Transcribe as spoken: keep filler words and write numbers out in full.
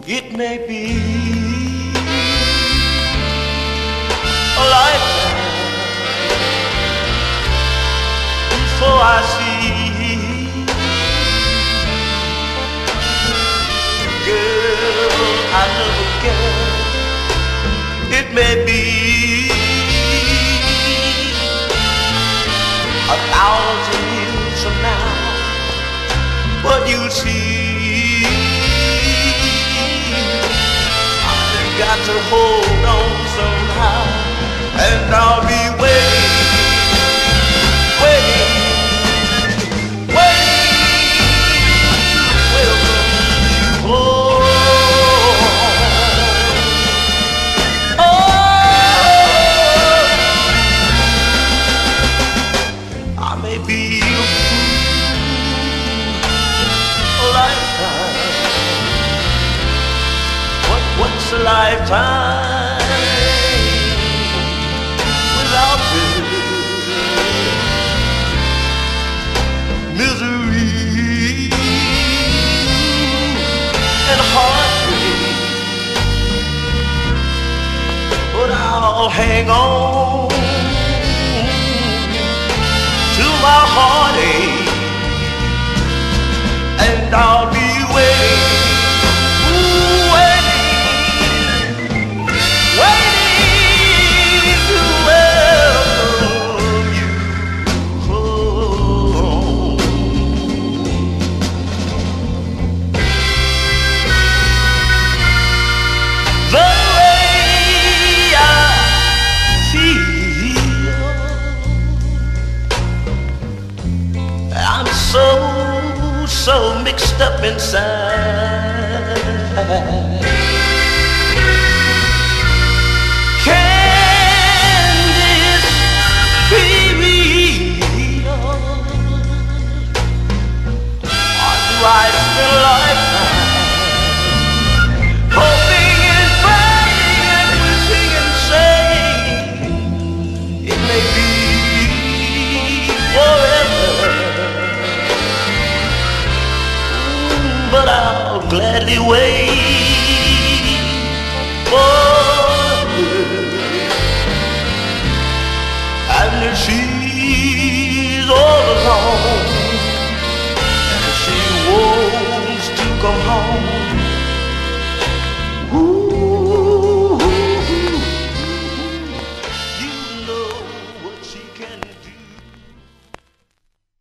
It may be a lifetime before I see, girl, I never get. It may be a thousand years from now, but you'll see got to hold on somehow, and I'll be waiting, waiting, waiting, welcome you home. Oh, I may be a fool, a lifetime. What's a lifetime without you? Misery and heartbreak, but I'll hang on to my heartache, and I'll be waiting. So, so mixed up inside. Can this be real? Or do I spend a lifetime hoping and praying and wishing and saying it may be forever? But I'll gladly wait.